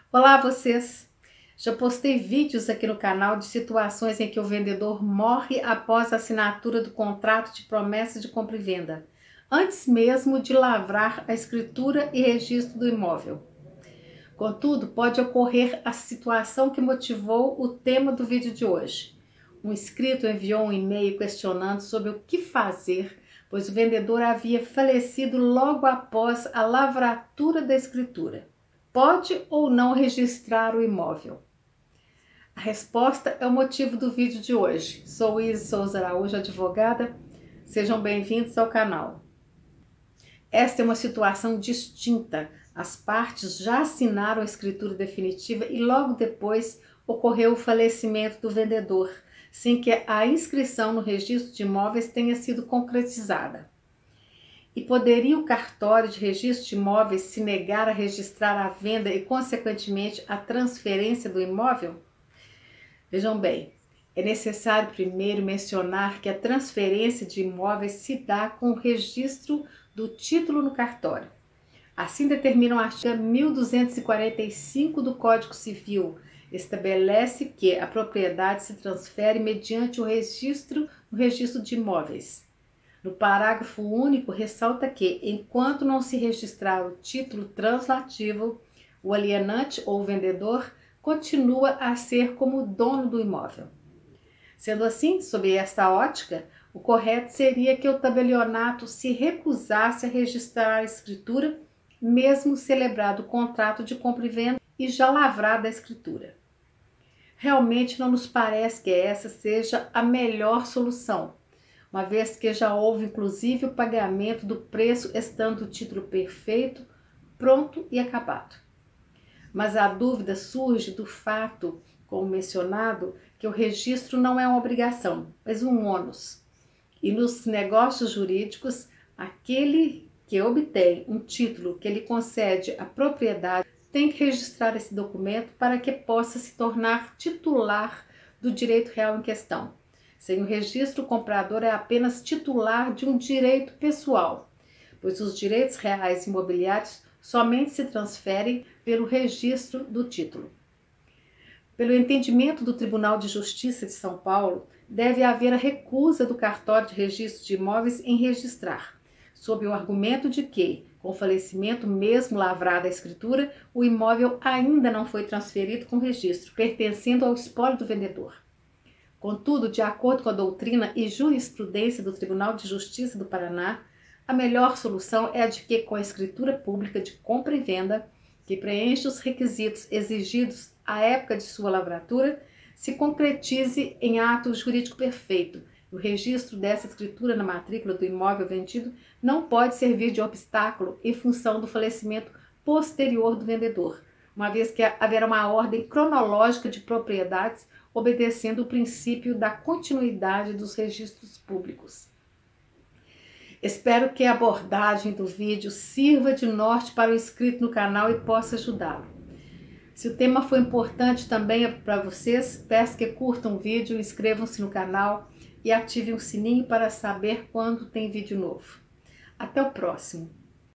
Olá vocês! Já postei vídeos aqui no canal de situações em que o vendedor morre após a assinatura do contrato de promessa de compra e venda, antes mesmo de lavrar a escritura e registro do imóvel. Contudo, pode ocorrer a situação que motivou o tema do vídeo de hoje. Um inscrito enviou um e-mail questionando sobre o que fazer, pois o vendedor havia falecido logo após a lavratura da escritura. Pode ou não registrar o imóvel? A resposta é o motivo do vídeo de hoje. Sou Isis Souza Araújo, advogada. Sejam bem-vindos ao canal. Esta é uma situação distinta. As partes já assinaram a escritura definitiva e logo depois ocorreu o falecimento do vendedor, sem que a inscrição no registro de imóveis tenha sido concretizada. E poderia o cartório de registro de imóveis se negar a registrar a venda e, consequentemente, a transferência do imóvel? Vejam bem, é necessário primeiro mencionar que a transferência de imóveis se dá com o registro do título no cartório. Assim determina o artigo 1245 do Código Civil, estabelece que a propriedade se transfere mediante o registro no registro de imóveis. No parágrafo único, ressalta que, enquanto não se registrar o título translativo, o alienante ou vendedor continua a ser como dono do imóvel. Sendo assim, sob esta ótica, o correto seria que o tabelionato se recusasse a registrar a escritura, mesmo celebrado o contrato de compra e venda e já lavrada a escritura. Realmente não nos parece que essa seja a melhor solução, uma vez que já houve inclusive o pagamento do preço estando o título perfeito, pronto e acabado. Mas a dúvida surge do fato, como mencionado, que o registro não é uma obrigação, mas um ônus. E nos negócios jurídicos, aquele que obtém um título que lhe concede a propriedade tem que registrar esse documento para que possa se tornar titular do direito real em questão. Sem o registro, o comprador é apenas titular de um direito pessoal, pois os direitos reais imobiliários somente se transferem pelo registro do título. Pelo entendimento do Tribunal de Justiça de São Paulo, deve haver a recusa do cartório de registro de imóveis em registrar, sob o argumento de que, com o falecimento mesmo lavrada a escritura, o imóvel ainda não foi transferido com registro, pertencendo ao espólio do vendedor. Contudo, de acordo com a doutrina e jurisprudência do Tribunal de Justiça do Paraná, a melhor solução é a de que, com a escritura pública de compra e venda, que preenche os requisitos exigidos à época de sua lavratura, se concretize em ato jurídico perfeito. O registro dessa escritura na matrícula do imóvel vendido não pode servir de obstáculo em função do falecimento posterior do vendedor, uma vez que haverá uma ordem cronológica de propriedades obedecendo o princípio da continuidade dos registros públicos. Espero que a abordagem do vídeo sirva de norte para o inscrito no canal e possa ajudá-lo. Se o tema foi importante também para vocês, peço que curtam o vídeo, inscrevam-se no canal e ativem o sininho para saber quando tem vídeo novo. Até o próximo!